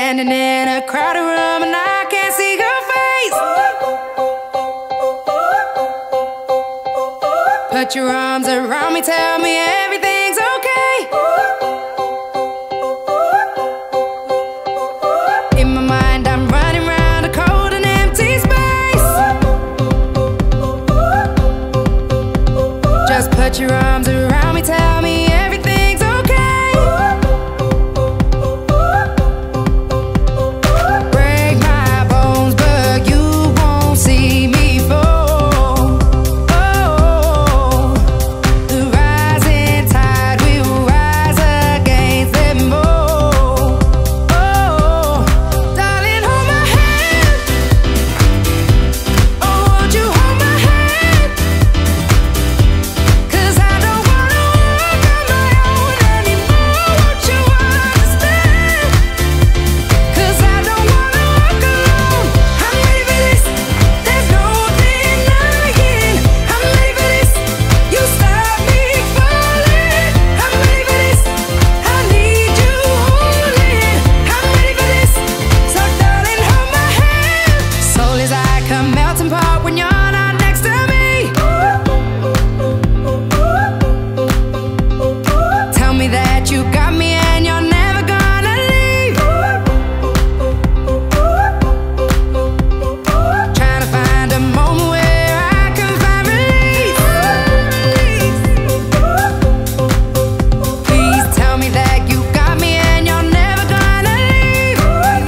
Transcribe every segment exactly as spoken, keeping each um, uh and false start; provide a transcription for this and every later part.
standing in a crowded room and I can't see your face. Put your arms around me, tell me everything's okay. In my mind I'm running round a cold and empty space. Just put your arms around me, tell me everything's okay. Break my bones, but you won't see me fall. Oh, the rising tide will rise against them all. Oh, darling, hold my hand. Oh, won't you hold my hand? 'Cause I don't wanna walk on my own anymore. Won't you understand? 'Cause I don't wanna walk alone. I'm ready for this, there's no denying. I'm ready for this, you stop me falling. I'm ready for this, I need you holding. I'm ready for this, so darling, hold my hand. Soul is like a melting pot when you're not next to me. Tell me that you got me and you're never gonna leave. Trying to find a moment where I can find release. Please tell me that you got me and you're never gonna leave.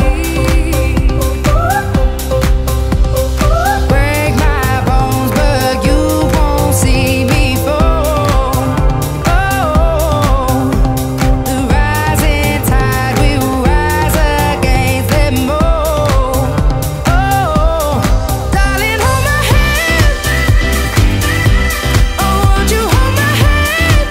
Break my bones, but you won't see me fall. Oh, the rising tide will rise against them all. Oh, darling, hold my hand. Oh, won't you hold my hand?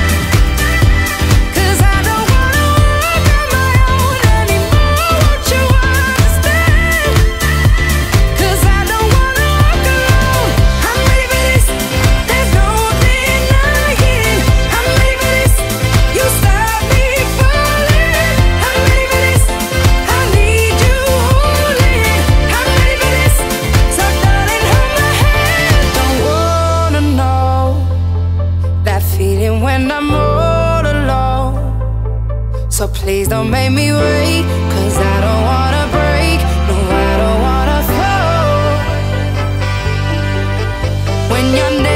'Cause I don't wanna walk on my own anymore. Won't you understand? 'Cause I don't wanna walk alone. I'm ready for this, there's no denying. I'm ready for this, you stop me falling. I'm ready for this, I need you holding. I'm ready for this, so darling, hold my hand. Don't wanna know that feeling when I'm all alone. So please don't make me wait, 'cause I don't wanna break, no, I don't wanna fall. When you're